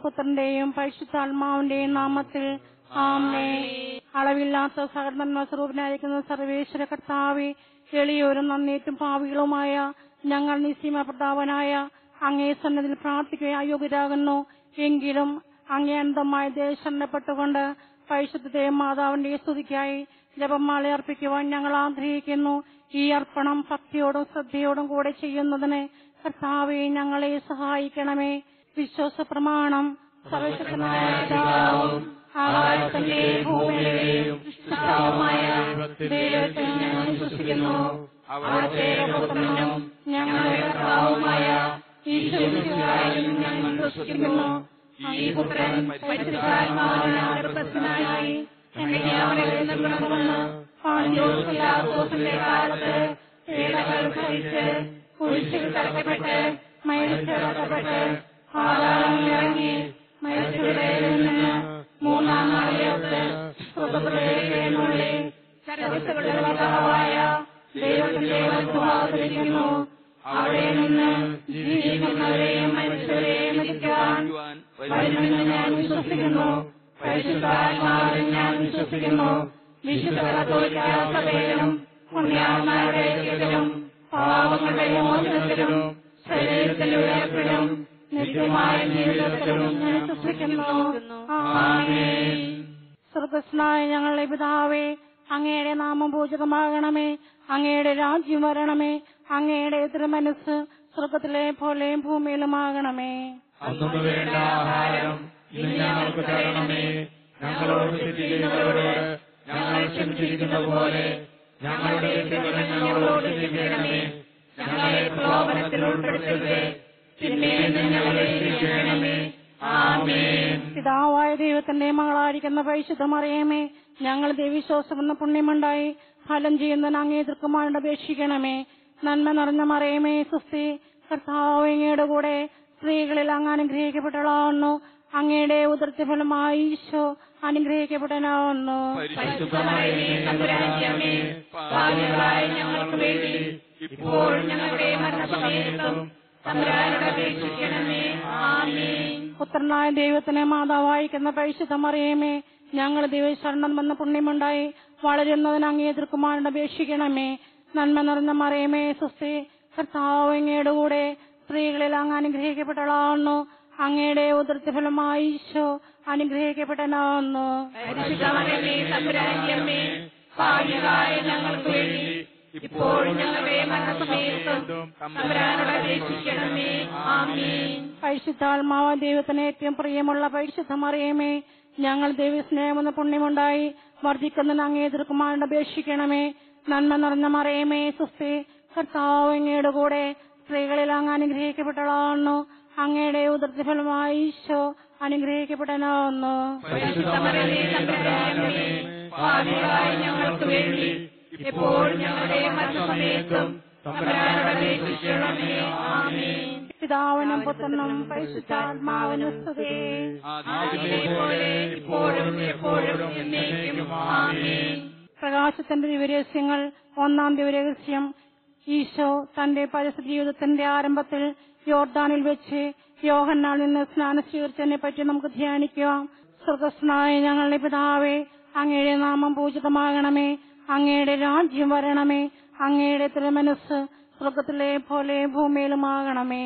പുത്രന്റെയും പരിശുദ്ധാത്മാവിന്റെയും നാമത്തിൽ ആമേൻ. അളവില്ലാത്ത സകലനന്മ സ്വരൂപനായിരിക്കുന്ന സർവേശ്വര കർത്താവേ, എളിയോരും നന്നേറ്റും പാവികളുമായ ഞങ്ങൾ നിസ്സീമ പ്രതാപനായ അങ്ങേ സന്നിധിയിൽ പ്രാർത്ഥിക്കുകയും അയോഗ്യരാകുന്നു. എങ്കിലും അങ്ങേ അനന്തമായ ദേശപ്പെട്ടുകൊണ്ട് പരിശുദ്ധ മാതാവിന്റെ സ്തുതിക്കായി ജപമാല അർപ്പിക്കുവാൻ ഞങ്ങൾ ആഗ്രഹിക്കുന്നു. ഈ അർപ്പണം ഭക്തിയോടും ശ്രദ്ധയോടും കൂടെ ചെയ്യുന്നതിന് കർത്താവേ ഞങ്ങളെ സഹായിക്കണമേ. വിശ്വാസ പ്രമാണം. സർവശക്തനായ പിതാവും ആകാശത്തിന്റെയും ഭൂമിയുടെയും സൃഷ്ടാവുമായ ദൈവത്തിൽ ഞങ്ങൾ വിശ്വസിക്കുന്നു. അവിടുത്തെ പുത്രനും ഞങ്ങളുടെ കർത്താവുമായ ഈശോമിശിഹായിൽ ഞങ്ങൾ വിശ്വസിക്കുന്നു. ഈ പുത്രൻ പരിശുദ്ധാത്മാവിനാൽ ഗർഭസ്ഥനായി കന്യകയാമറിയത്തിൽ നിന്ന് പിറന്നു പന്തിയോസ് പിലാത്തോസിന്റെ കാലത്ത് പീഡകൾ സഹിച്ച് കുരിശിൽ തറയ്ക്കപ്പെട്ട് മരിച്ചടക്കപ്പെട്ട് പാതാളങ്ങളിൽ ഇറങ്ങി മരിച്ചവരുടെ നിന്ന് മൂന്നാം നാളിലേക്ക് സ്വർഗ്ഗത്തിലേക്ക് എഴുന്നള്ളി സർവ്വശക്തന്റെ പിതാവായ ദൈവത്തിന്റെ വലത്തുഭാഗത്തിരിക്കുന്നു. അവിടെ നിന്ന് ജീവിക്കുന്നവരെയും മരിച്ചവരെയും വിധിക്കുവാൻ വരുമെന്ന് ഞാൻ വിശ്വസിക്കുന്നു. പരിശുദ്ധാത്മാവിൽ ഞാൻ വിശ്വസിക്കുന്നു. വിശുദ്ധ കത്തോലിക്കാ സഭയിലും പുണ്യാത്മാരുടെ ഐക്യത്തിലും പാപങ്ങളുടെ മോചനത്തിലും ശരീരത്തിന്റെ ഉയർപ്പിലും നിത്യമായ ജീവിതത്തിലും ഞാൻ വിശ്വസിക്കുന്നു. ആമേൻ. സ്വർഗ്ഗസ്ഥനായ ഞങ്ങളുടെ പിതാവേ, അങ്ങയുടെ നാമം പൂജിതമാകണമേ. അങ്ങയുടെ രാജ്യം വരണമേ. അങ്ങയുടെ തിരുമനസ്സ് സ്വർഗ്ഗത്തിലെ പോലെ ഭൂമിയിലുമാകണമേ. അന്നു വേണ്ട ആഹാരം ഇന്ന് ഞങ്ങൾക്ക് തരണമേ. ഞങ്ങളോട് തെറ്റ് ചെയ്യുന്നവരോട് ഞങ്ങൾ ക്ഷമിച്ചിരിക്കുന്ന പോലെ ഞങ്ങളുടെ തെറ്റുകൾ ഞങ്ങളോട് ക്ഷമിക്കണമേ. ഞങ്ങളെ പ്രലോഭനത്തിൽ ഉൾപ്പെടുത്തരുതേ, തിന്മയിൽ നിന്ന് ഞങ്ങളെ രക്ഷിക്കണമേ. ആമേൻ. പിതാവായ ദൈവത്തിന്റെ മകളായിരിക്കുന്ന പരിശുദ്ധ മറിയമേ, ഞങ്ങൾ ദൈവവിശ്വാസം എന്ന പുണ്യമുണ്ടായി ഫലം ചെയ്യുന്നതിന് അങ്ങേ തൃക്കുമാരോട് അപേക്ഷിക്കണമേ. നന്മ നിറഞ്ഞ മറിയമേ, സുസ്തി, കർത്താവ് അങ്ങയുടെ കൂടെ സ്ത്രീകളിൽ അങ്ങ് അനുഗ്രഹിക്കപ്പെട്ടവളാവുന്നു. അങ്ങയുടെ ഉദരഫലമായി ഈശോ അനുഗ്രഹിക്കപ്പെട്ടവനാവുന്നു. ഞങ്ങൾക്ക് വേണ്ടി ഇപ്പോൾ ഞങ്ങളുടെ മരണസമയത്തും തമ്പുരാനോട് അപേക്ഷിക്കണമേ. ആമേൻ. പുത്രനായ ദൈവത്തിന് മാതാവായിരിക്കുന്ന പരിശുദ്ധ മറിയമേ, ഞങ്ങൾ ദൈവശരണം വന്ന പുണ്യമുണ്ടായി വളരുന്നതിന് അങ്ങേ തൃക്കുമാരോട് അപേക്ഷിക്കണമേ. നന്മ നിറഞ്ഞ മറിയമേ, സുസ്തി, കർത്താവ് അങ്ങയുടെ കൂടെ സ്ത്രീകളിൽ അങ്ങ് അനുഗ്രഹിക്കപ്പെട്ടവളാവുന്നു. അങ്ങയുടെ ഉദരഫലമായി ഈശോ അനുഗ്രഹിക്കപ്പെട്ടവനാവുന്നു. ഞങ്ങൾക്ക് വേണ്ടി ഇപ്പോൾ ഞങ്ങളുടെ മരണസമയത്തും തമ്പുരാനോട് അപേക്ഷിക്കണമേ. ആമേൻ. പരിശുദ്ധാത്മാവ് ദൈവത്തിന് ഏറ്റവും പ്രിയമുള്ള പരിശുദ്ധ മറിയമേ, ഞങ്ങൾ ദൈവസ്നേഹമെന്ന പുണ്യമുണ്ടായി വർദ്ധിക്കുന്നതിന് അങ്ങേ തൃക്കുമാരോട് അപേക്ഷിക്കണമേ. നന്മ നിറഞ്ഞ മറിയമേ, സുസ്തി, കർത്താവ് അങ്ങയുടെ കൂടെ സ്ത്രീകളിൽ അങ്ങ് അനുഗ്രഹിക്കപ്പെട്ടവളാവുന്നു. അങ്ങയുടെ ഉദരഫലമായി ഈശോ അനുഗ്രഹിക്കപ്പെട്ടവനാവുന്നു. ഞങ്ങൾക്ക് വേണ്ടി ഇപ്പോൾ ഞങ്ങളുടെ മരണസമയത്തും തമ്പുരാനോട് അപേക്ഷിക്കണമേ. ആമേൻ. പിതാവിനും പുത്രനും പരിശുദ്ധാത്മാവിനും സ്തുതി. ഇപ്പോഴും എപ്പോഴും എന്നേക്കും. ആമേൻ. പ്രകാശത്തിന്റെ ദിവ്യരഹസ്യങ്ങൾ. ഒന്നാം ദിവ്യരഹസ്യം, ഈശോ തന്റെ പരിശുദ്ധ ജീവിതത്തിന്റെ ആരംഭത്തിൽ യോർദാനിൽ വെച്ച് യോഹന്നാനിൽ നിന്ന് സ്നാനം സ്വീകരിച്ചതിനെ പറ്റി നമുക്ക് ധ്യാനിക്കാം. സ്വർഗ്ഗസ്ഥനായ ഞങ്ങളുടെ പിതാവേ, അങ്ങയുടെ നാമം പൂജിതമാകണമേ. അങ്ങയുടെ രാജ്യം വരണമേ. അങ്ങയുടെ തിരുമനസ്സ് സ്വർഗ്ഗത്തിലെ പോലെ ഭൂമിയിലുമാകണമേ.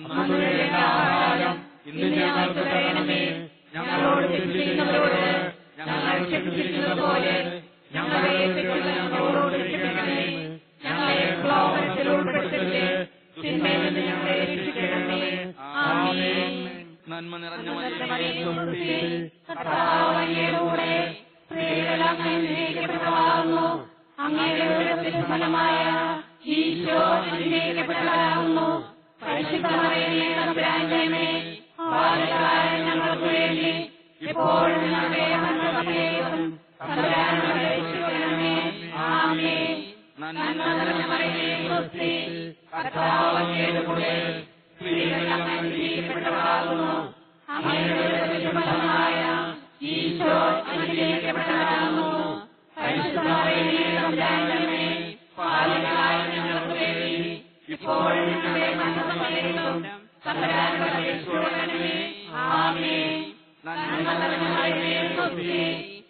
ഞങ്ങൾക്ക് തരണമേ. ഞങ്ങളോട് തെറ്റ് ചെയ്യുന്നവരോട് ഞങ്ങൾ ക്ഷമിച്ചിരിക്കുന്നത് പോലെ ഞങ്ങളെ ഞങ്ങളോട് ക്ഷമിക്കണമേ. ഞങ്ങളെ പ്രലോഭനത്തിൽ ഉൾപ്പെടുത്തരുതേ, തിന്മയിൽ നിന്ന് ഞങ്ങളെ രക്ഷിക്കണമേ. ആമേൻ. നന്മ നിറഞ്ഞ മറിയമേ, കർത്താവ് അങ്ങയുടെ കൂടെ സ്ത്രീകളിൽ അങ്ങ് അനുഗ്രഹിക്കപ്പെട്ടവളാകുന്നു. അങ്ങയുടെ ഉദരത്തിൻ ഫലമായ ഈശോ അനുഗ്രഹിക്കപ്പെട്ടവളാകുന്നു. പരിശുദ്ധ മറിയമേ, തമ്പുരാന്റെ അമ്മേ, പാപികളായ ഞങ്ങൾക്ക് വേണ്ടി ഇപ്പോഴും ഞങ്ങളുടെ മരണസമയത്തും തമ്പുരാനോട് അപേക്ഷിക്കണമേ. ആമേൻ. നന്മ നിറഞ്ഞ മറിയമേ, സുസ്തി, കർത്താവ് അങ്ങയുടെ കൂടെ സ്ത്രീകളിൽ അങ്ങ് അനുഗ്രഹിക്കപ്പെട്ടവളാകുന്നു. അങ്ങയുടെ ഉദരത്തിൻ ഫലമായ ഈശോ അനുഗ്രഹിക്കപ്പെട്ടവളാകുന്നു. പരിശുദ്ധ മറിയമേ, തമ്പുരാന്റെ അമ്മേ, പാപികളായ ഞങ്ങൾക്ക് വേണ്ടി ഇപ്പോഴും ഞങ്ങളുടെ മരണസമയത്തും തമ്പുരാനോട് അപേക്ഷിക്കണമേ. ആമേൻ.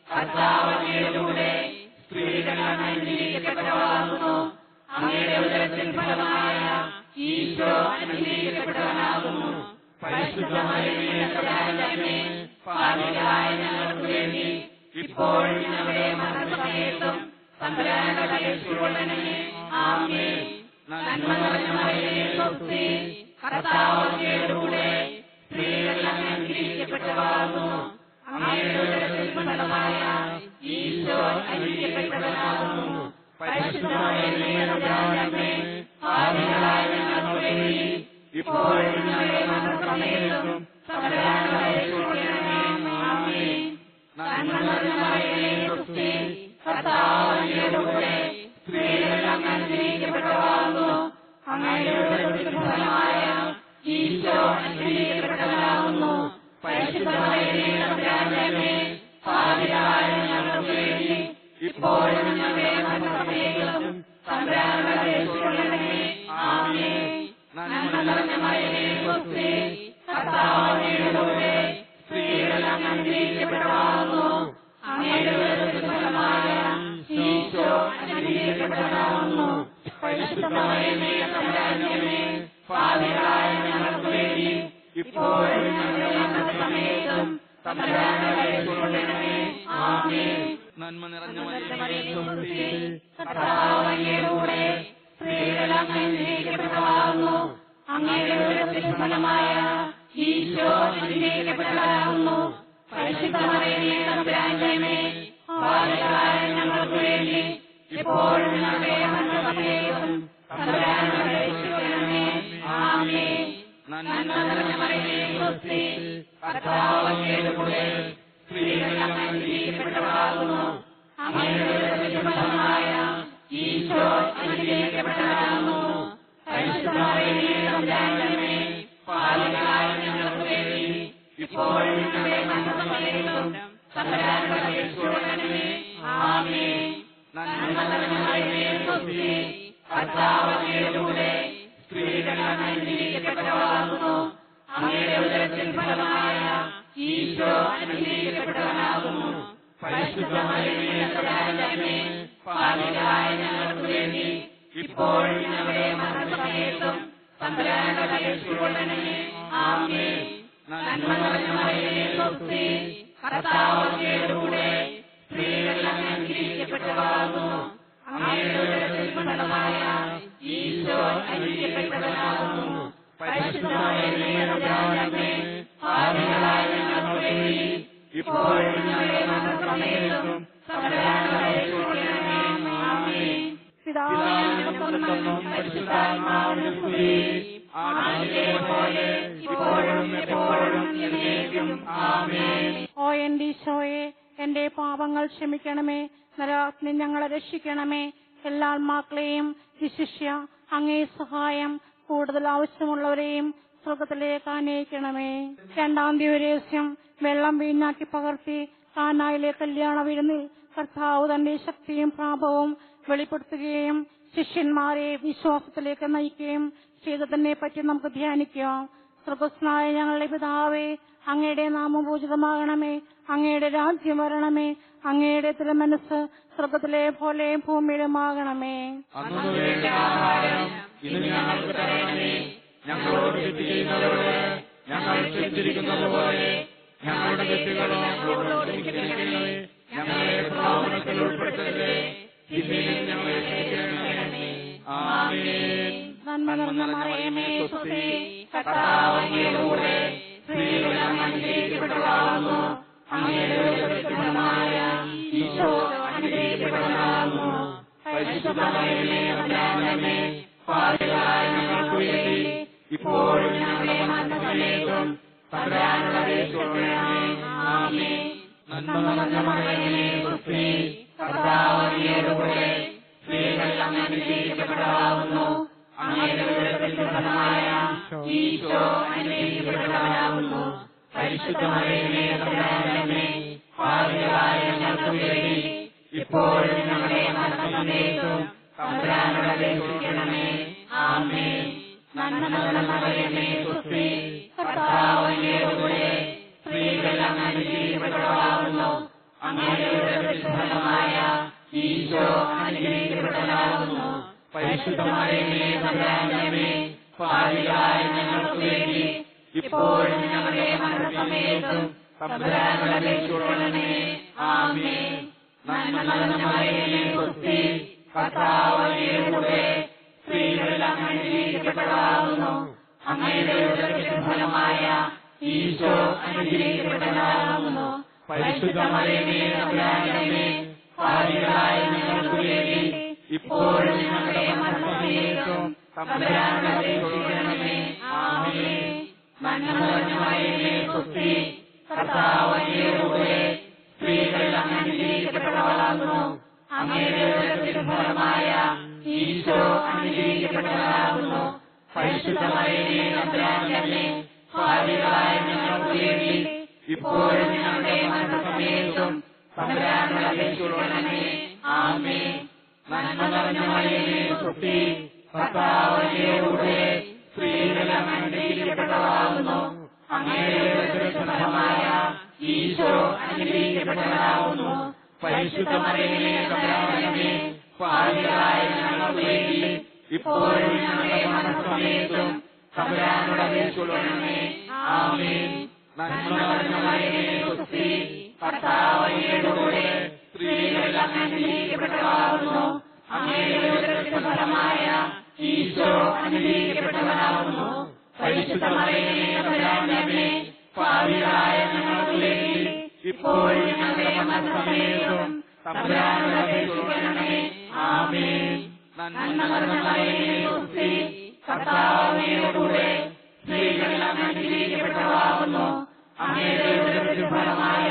കർത്താവ് അങ്ങയുടെ കൂടെ സ്ത്രീകൾ അങ്ങ് അനുഗ്രഹിക്കപ്പെട്ടവളാകുന്നു. അങ്ങയുടെ ഉദരത്തിൻ ഫലമായ ഈശോ അനുഗ്രഹിക്കപ്പെട്ടവനാകുന്നു. പരിശുദ്ധ മറിയമേ തമ്പുരാന്റെ അമ്മേ, പാപികളായ ഞങ്ങൾക്ക് വേണ്ടി ഇപ്പോഴും ഞങ്ങളുടെ മരണസമയത്തും തമ്പുരാന്റെ അപേക്ഷിച്ചുകൊള്ളണമേ. ആമേൻ. നന്മ നിറഞ്ഞ മറിയമേ സ്വസ്തി, കർത്താവ് അങ്ങയുടെ കൂടെ സ്ത്രീകൾ അങ്ങ് അനുഗ്രഹിക്കപ്പെട്ടവളാകുന്നു. അങ്ങയുടെ ഉദരത്തിൻ ഫലമായ ഈശോ അനുഗ്രഹിക്കപ്പെട്ടവനാകുന്നു. പരിശുദ്ധ മറിയമേ തമ്പുരാന്റെ അമ്മേ, പാപികളായ ഞങ്ങൾക്ക് വേണ്ടി ഇപ്പോഴും ഞങ്ങളുടെ മരണസമയത്തും തമ്പുരാന്റെ അപേക്ഷിച്ചുകൊള്ളണമേ. ആമേൻ. നന്മ നിറഞ്ഞ മറിയമേ സ്വസ്തി, കർത്താവ് അങ്ങയുടെ കൂടെ സ്ത്രീകൾ അങ്ങ് അനുഗ്രഹിക്കപ്പെട്ടവളാകുന്നു. അങ്ങയുടെ ഉദരത്തിൻ ഫലമായ ഈശോ അനുഗ്രഹിക്കപ്പെട്ടവനാകുന്നു. പരിശുദ്ധ മറിയമേ തമ്പുരാന്റെ അമ്മേ, പാപികളായ ഞങ്ങൾക്ക് വേണ്ടി ഇപ്പോഴും ഞങ്ങളുടെ മരണസമയത്തും തമ്പുരാന്റെ അപേക്ഷിച്ചുകൊള്ളണമേ. ആമേൻ. നന്മ നിറഞ്ഞ മറിയമേ സ്വസ്തി, കർത്താവ് അങ്ങയുടെ കൂടെ സ്ത്രീകൾ അങ്ങ് അനുഗ്രഹിക്കപ്പെട്ടവളാകുന്നു. അങ്ങയുടെ ഉദരത്തിൻ ഫലമായ ഈശോ അനുഗ്രഹിക്കപ്പെട്ടവനാകുന്നു. പരിശുദ്ധ മറിയമേ തമ്പുരാന്റെ അമ്മേ, പാപികളായ ഞങ്ങൾക്ക് വേണ്ടി ഇപ്പോഴും ഞങ്ങളുടെ മരണസമയത്തും തമ്പുരാന്റെ അപേക്ഷിച്ചുകൊള്ളണമേ. ആമേൻ. നന്മ നിറഞ്ഞ മറിയമേ സ്വസ്തി, കർത്താവ് അങ്ങയുടെ കൂടെ സ്ത്രീകൾ അങ്ങ് അനുഗ്രഹിക്കപ്പെട്ടവളാകുന്നു. അങ്ങയുടെ ഉദരത്തിൻ ഫലമായ ഈശോ അനുഗ്രഹിക്കപ്പെട്ടവനാകുന്നു. പരിശുദ്ധ മറിയമേ തമ്പുരാന്റെ അമ്മേ, പാപികളായ ഞങ്ങൾക്ക് വേണ്ടി ഇപ്പോഴും ഞങ്ങളുടെ മരണസമയത്തും തമ്പുരാന്റെ അപേക്ഷിച്ചുകൊള്ളണമേ. ആമേൻ. നന്മ നിറഞ്ഞ മറിയമേ സ്വസ്തി, കർത്താവ് അങ്ങയുടെ കൂടെ സ്ത്രീകൾ അങ്ങ് അനുഗ്രഹിക്കപ്പെട്ടവളാകുന്നു. അങ്ങയുടെ ഉദരത്തിൻ ഫലമായ ഈശോ അനുഗ്രഹിക്കപ്പെട്ടവനാകുന്നു. പരിശുദ്ധ മറിയമേ തമ്പുരാന്റെ അമ്മേ, പാപികളായ ഞങ്ങൾക്ക് വേണ്ടി ഇപ്പോഴും ഞങ്ങളുടെ മരണസമയത്തും തമ്പുരാന്റെ അപേക്ഷിച്ചുകൊള്ളണമേ. ആമേൻ. നന്മ നിറഞ്ഞ മറിയമേ സ്വസ്തി, കർത്താവ് അങ്ങയുടെ കൂടെ സ്ത്രീകൾ അങ്ങ് അനുഗ്രഹിക്കപ്പെട്ടവളാകുന്നു. അങ്ങയുടെ ഉദരത്തിൻ ഫലമായ ഈശോ അനുഗ്രഹിക്കപ്പെട്ടവനാകുന്നു. പരിശുദ്ധ മറിയമേ തമ്പുരാന്റെ അമ്മേ, പാപികളായ ഞങ്ങൾക്ക് വേണ്ടി ഇപ്പോഴും ഞങ്ങളുടെ മരണസമയത്തും തമ്പുരാന്റെ അപേക്ഷിച്ചുകൊള്ളണമേ. ആമേൻ. നന്മ നിറഞ്ഞ മറിയമേ സ്വസ്തി, കർത്താവ് അങ്ങയുടെ കൂടെ സ്ത്രീകൾ അങ്ങ് അനുഗ്രഹിക്കപ്പെട്ടവളാകുന്നു. അങ്ങയുടെ ഉദരത്തിൻ ഫലമായ ഈശോ അനുഗ്രഹിക്കപ്പെട്ടവനാകുന്നു. പരിശുദ്ധ മറിയമേ തമ്പുരാന്റെ അമ്മേ, പാപികളായ ഞങ്ങൾക്ക് വേണ്ടി ഇപ്പോഴും ഞങ്ങളുടെ മരണസമയത്തും തമ്പുരാന്റെ അപേക്ഷിച്ചുകൊള്ളണമേ. ആമേൻ. പിതാവിനും പരിശുദ്ധാത്മാവിനും സ്തുതി. ആദിയിലെപ്പോലെ ഇപ്പോഴും എപ്പോഴും എന്നേക്കും. ആമേൻ. ഓ എന്റെ ഈശോയെ, എന്റെ പാപങ്ങൾ ക്ഷമിക്കണമേ. നരകാഗ്നി ഞങ്ങളെ രക്ഷിക്കണമേ. എല്ലാ ആത്മാക്കളെയും വിശിഷ്യ അങ്ങേ സഹായം കൂടുതൽ ആവശ്യമുള്ളവരെയും സ്വർഗത്തിലേക്ക് ആനയിക്കണമേ. രണ്ടാം ദിവസം വെള്ളം വീഞ്ഞാക്കി പകർത്തി കാനായിലെ കല്യാണ വിരുന്നിൽ കർത്താവ് തന്റെ ശക്തിയും പ്രാപവും വെളിപ്പെടുത്തുകയും ശിഷ്യന്മാരെ വിശ്വാസത്തിലേക്ക് നയിക്കുകയും ചെയ്തതിനെ പറ്റി നമുക്ക് ധ്യാനിക്കാം. സ്വർഗസ്നായ ഞങ്ങളുടെ പിതാവേ, അങ്ങയുടെ നാമം പൂജിതമാകണമേ. അങ്ങയുടെ രാജ്യം വരണമേ. അങ്ങയുടെ തിരുമനസ്സ് സ്വർഗത്തിലെ പോലെ ഭൂമിയിലുമാകണമേ. ഞങ്ങൾക്ക് തരണമേ. ഞങ്ങളോട് തെറ്റ് ചെയ്യുന്നവരോട് ഞങ്ങൾ ക്ഷമിച്ചിരിക്കുന്നത് പോലെ ഞങ്ങളുടെ തെറ്റുകളും ഞങ്ങളോട് ക്ഷമിക്കണമേ. ഞങ്ങളെ പ്രലോഭനത്തിൽ ഉൾപ്പെടുത്തരുതേ, തിന്മയിൽ ഞങ്ങളെ രക്ഷിക്കണമേ. ആമേൻ. നന്മ നിറഞ്ഞ മറിയമേ സ്വസ്തി, കർത്താവ് അങ്ങയുടെ കൂടെ സ്ത്രീകൾ അങ്ങ് അനുഗ്രഹിക്കപ്പെട്ടവളാകുന്നു. അങ്ങയുടെ ഉദരത്തിൻ ഫലമായ ഈശോ അനുഗ്രഹിക്കപ്പെട്ടവനാകുന്നു. പരിശുദ്ധ മറിയമേ തമ്പുരാന്റെ അമ്മേ, പാപികളായ ഞങ്ങൾക്ക് വേണ്ടി ഇപ്പോഴും ഞങ്ങളുടെ മരണസമയത്തും തമ്പുരാനോട് അപേക്ഷിച്ചുകൊള്ളണമേ. ആമേൻ. നന്മ നിറഞ്ഞ മറിയമേ സ്വസ്തി, കർത്താവ് അങ്ങയുടെ കൂടെ സ്ത്രീകൾ അങ്ങ് അനുഗ്രഹിക്കപ്പെട്ടവളാകുന്നു. അങ്ങയുടെ ഉദരത്തിൻ ഫലമായ ഈശോ അനുഗ്രഹിക്കപ്പെട്ടവനാകുന്നു. പരിശുദ്ധ മറിയമേ തമ്പുരാന്റെ അമ്മേ, പാപികളായ ഞങ്ങൾക്ക് വേണ്ടി ഇപ്പോഴും ഞങ്ങളുടെ മരണസമയത്തും തമ്പുരാനോട് അപേക്ഷിക്കണമേ. ആമേൻ. നന്മ നിറഞ്ഞ മറിയമേ സ്വസ്തി, കർത്താവ് അങ്ങയുടെ കൂടെ സ്ത്രീകൾ അങ്ങ് അനുഗ്രഹിക്കപ്പെട്ടവളാകുന്നു. അങ്ങയുടെ ഉദരഫലമായ ഈശോ അനുഗ്രഹിക്കപ്പെട്ടവനാകുന്നു. പരിശുദ്ധ മറിയമേ തമ്പുരാന്റെ അമ്മേ, പാപികളായ ഞങ്ങൾക്ക് വേണ്ടി ഇപ്പോഴും ഞങ്ങളുടെ മരണസമയത്തും തമ്പുരാനോട് അപേക്ഷിച്ചുകൊള്ളണമേ. ആമേൻ. നന്മ നിറഞ്ഞ മറിയമേ സ്വസ്തി, കർത്താവ് അങ്ങയുടെ കൂടെ സ്ത്രീകളിൽ അങ്ങ് അനുഗ്രഹിക്കപ്പെട്ടവളാകുന്നു. അങ്ങയുടെ ഉദരത്തിൻ ഫലമായ ഈശോ അനുഗ്രഹിക്കപ്പെട്ടവനാകുന്നു. പരിശുദ്ധ മറിയമേ തമ്പുരാന്റെ അമ്മേ, പാപികളായ ഞങ്ങൾക്ക് വേണ്ടി ഇപ്പോഴും ഞങ്ങളുടെ മരണസമയത്തും തമ്പുരാനോട് അപേക്ഷിച്ചുകൊള്ളണമേ. ആമേൻ. നന്മ നിറഞ്ഞ മറിയമേ സ്വസ്തി, കർത്താവ് അങ്ങയുടെ കൂടെ സ്ത്രീകളിൽ അങ്ങ് അനുഗ്രഹിക്കപ്പെട്ടവളാകുന്നു. അങ്ങയുടെ ഉദരത്തിൻ ഫലമായ ഈശോ അനുഗ്രഹിക്കപ്പെട്ടവനാകുന്നു. പരിശുദ്ധ മറിയമേ തമ്പുരാന്റെ അമ്മേ, പാപികളായ ഞങ്ങൾക്ക് വേണ്ടി ഇപ്പോഴും ഞങ്ങളുടെ മരണസമയത്തും തമ്പുരാനോട് അപേക്ഷിച്ചുകൊള്ളണമേ. ആമേൻ. നന്മ നിറഞ്ഞ മറിയമേ സ്വസ്തി, കർത്താവ് അങ്ങയുടെ കൂടെ സ്ത്രീകളിൽ അങ്ങ് അനുഗ്രഹിക്കപ്പെട്ടവളാകുന്നു. അങ്ങയുടെ ഉദരത്തിൻ ഫലമായ ഈശോ അനുഗ്രഹിക്കപ്പെട്ടവനാകുന്നു. പരിശുദ്ധ മറിയമേ തമ്പുരാന്റെ അമ്മേ, പാപികളായ ഞങ്ങൾക്ക് വേണ്ടി ഇപ്പോഴും ഞങ്ങളുടെ മരണസമയത്തും തമ്പുരാനോട് അപേക്ഷിച്ചുകൊള്ളണമേ. ആമേൻ. നന്മ നിറഞ്ഞ മറിയമേ സ്വസ്തി, കർത്താവ് അങ്ങയുടെ കൂടെ സ്ത്രീകളിൽ അങ്ങ് അനുഗ്രഹിക്കപ്പെട്ടവളാകുന്നു. അങ്ങയുടെ ഉദരത്തിൻ ഫലമായ ഈശോ അനുഗ്രഹിക്കപ്പെട്ടവനാകുന്നു. പരിശുദ്ധ മറിയമേ തമ്പുരാന്റെ അമ്മേ, പാപികളായ ഞങ്ങൾക്ക് വേണ്ടി ഇപ്പോഴും ഞങ്ങളുടെ മരണസമയത്തും തമ്പുരാനോട് അപേക്ഷിച്ചുകൊള്ളണമേ. ആമേൻ. നന്മ നിറഞ്ഞ മറിയമേ സ്വസ്തി, കർത്താവ് അങ്ങയുടെ കൂടെ സ്ത്രീകളിൽ അങ്ങ് അനുഗ്രഹിക്കപ്പെട്ടവളാകുന്നു. അങ്ങയുടെ ഉദരത്തിൻ ഫലമായ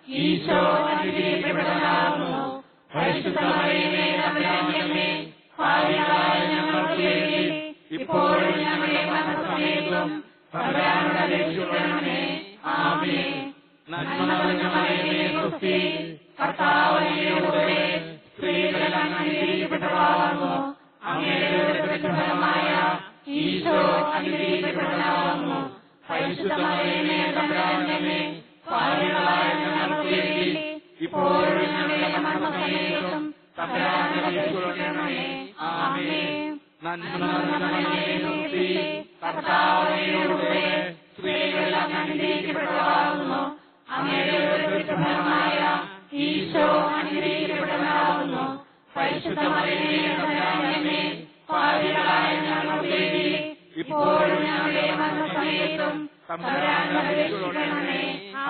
ഈശോ അനുഗ്രഹിക്കപ്പെട്ടവനാകുന്നു. പരിശുദ്ധ മറിയമേ തമ്പുരാന്റെ അമ്മേ, പാപികളായ ഞങ്ങൾക്ക് വേണ്ടി ഇപ്പോഴും ഞങ്ങളുടെ മരണസമയത്തും തമ്പുരാനോട് അപേക്ഷിച്ചുകൊള്ളണമേ. ആമേൻ. നന്മ നിറഞ്ഞ മറിയമേ സ്വസ്തി, കർത്താവ് അങ്ങയുടെ കൂടെ സ്ത്രീകളിൽ അങ്ങ് അനുഗ്രഹിക്കപ്പെട്ടവളാകുന്നു. അങ്ങയുടെ ഉദരത്തിൻ ഫലമായ ഈശോ അനുഗ്രഹിക്കപ്പെട്ടവനാകുന്നു. പരിശുദ്ധ മറിയമേ തമ്പുരാന്റെ അമ്മേ, പാപികളായ ഞങ്ങൾക്ക് വേണ്ടി ഇപ്പോഴും ഞങ്ങളുടെ മരണസമയത്തും തമ്പുരാനോട് അപേക്ഷിച്ചുകൊള്ളണമേ. ആമേൻ. നന്മ നിറഞ്ഞ മറിയമേ സ്വസ്തി, കർത്താവ് അങ്ങയുടെ കൂടെ സ്ത്രീകളിൽ അങ്ങ് അനുഗ്രഹിക്കപ്പെട്ടവളാകുന്നു. അങ്ങയുടെ ഉദരത്തിൻ ഫലമായ ഈശോ അനുഗ്രഹിക്കപ്പെട്ടവനാകുന്നു. പരിശുദ്ധ മറിയമേ തമ്പുരാന്റെ അമ്മേ, പാപികളായ ഞങ്ങൾക്ക് വേണ്ടി ഇപ്പോഴും ഞങ്ങളുടെ മരണസമയത്തും തമ്പുരാനോട് അപേക്ഷിച്ചുകൊള്ളണമേ.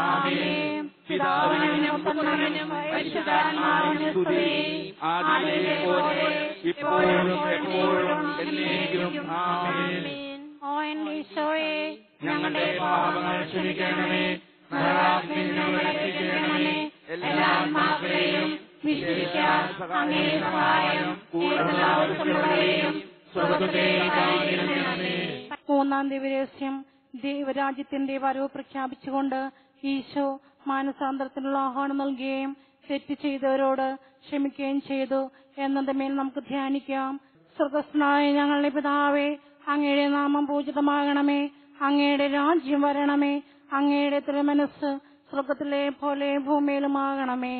ആമേൻ. പിതാവിനും പുത്രനും പരിശുദ്ധാത്മാവിനും സ്തുതി, ആദിയിലെ പോലെ ഇപ്പോഴും എപ്പോഴും എന്നേക്കും. ആമേൻ. ഓ എന്റെ ഈശോയെ, ഞങ്ങളുടെ പാപങ്ങൾ ക്ഷമിക്കണമേ. നരകാഗ്നിയിൽ ഞങ്ങളെ രക്ഷിക്കണമേ. എല്ലാ ആത്മാക്കളെയും വിശേഷിക്കാൻ അങ്ങയുടെ സഹായം കൂടുതൽ ആവശ്യമുള്ളവരെയും സ്വർഗ്ഗത്തിലേക്ക് ആനയിക്കണമേ. മൂന്നാം ദിവരഹസ്യം, ദൈവരാജ്യത്തിന്റെ വരവ് പ്രഖ്യാപിച്ചുകൊണ്ട് ഈശോ മാനസാന്തരത്തിനുള്ള ആഹ്വാനം നൽകുകയും തെറ്റ് ചെയ്തവരോട് ക്ഷമിക്കുകയും ചെയ്തു എന്നതിന്റെ മേൽ നമുക്ക് ധ്യാനിക്കാം. സ്വർഗസ്ഥനായ ഞങ്ങളുടെ പിതാവേ, അങ്ങയുടെ നാമം പൂജിതമാകണമേ. അങ്ങയുടെ രാജ്യം വരണമേ. അങ്ങയുടെ തിരുമനസ്സ് സ്വർഗത്തിലെ പോലെ ഭൂമിയിലുമാകണമേ.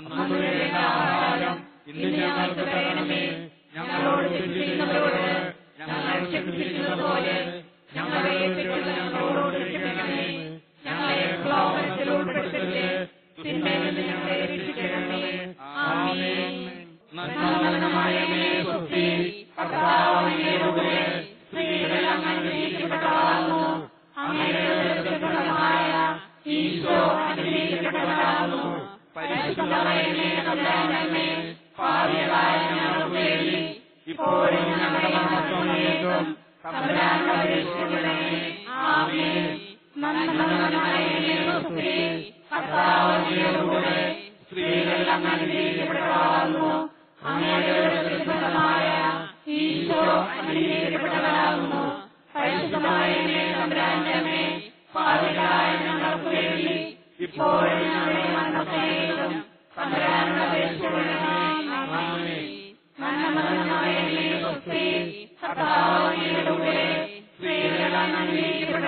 ഞങ്ങൾക്ക് തരണമേ. ഞങ്ങളോട് തെറ്റ് ചെയ്യുന്നവരോട് ഞങ്ങൾ ക്ഷമിച്ചിരിക്കുന്നത് പോലെ ഞങ്ങളുടെ തെറ്റുകൾ ഞങ്ങളോട് ക്ഷമിക്കണമേ. ഞങ്ങളെ പ്രലോഭനത്തിൽ ഉൾപ്പെടുത്തരുതേ, തിന്മയിൽ നിന്ന് ഞങ്ങളെ രക്ഷിക്കണമേ. ആമേൻ. നന്മ നിറഞ്ഞ മറിയമേ സ്വസ്തി, കർത്താവ് അങ്ങയുടെ കൂടെ സ്ത്രീകളിൽ അങ്ങ് അനുഗ്രഹിക്കപ്പെട്ടവളാകുന്നു. അങ്ങയുടെ ഉദരത്തിൻ ഫലമായ ഈശോ അനുഗ്രഹിക്കപ്പെട്ടവനാകുന്നു. പരിശുദ്ധ മറിയമേ തമ്പുരാന്റെ അമ്മേ, പാപികളായ ഞങ്ങൾക്ക് വേണ്ടി ഇപ്പോഴും ഞങ്ങളുടെ മരണസമയത്തും തമ്പുരാനോട് അപേക്ഷിച്ചുകൊള്ളണമേ. ആമേൻ. നന്മ നിറഞ്ഞ മറിയമേ സ്വസ്തി, കർത്താവ് അങ്ങയുടെ കൂടെ സ്ത്രീകളിൽ അങ്ങ് അനുഗ്രഹിക്കപ്പെട്ടവളാകുന്നു. അങ്ങയുടെ ഉദരത്തിൻ ഫലമായ ഈശോ അനുഗ്രഹിക്കപ്പെട്ടവനാകുന്നു. പരിശുദ്ധ മറിയമേ തമ്പുരാന്റെ അമ്മേ, പാപികളായ ഞങ്ങൾക്ക് വേണ്ടി ഇപ്പോഴും ഞങ്ങളുടെ മരണസമയത്തും തമ്പുരാനോട് അപേക്ഷിച്ചുകൊള്ളണമേ. ആമേൻ. നന്മ നിറഞ്ഞ മറിയമേ സ്വസ്തി, കർത്താവ് അങ്ങയുടെ കൂടെ സ്ത്രീകളിൽ അങ്ങ്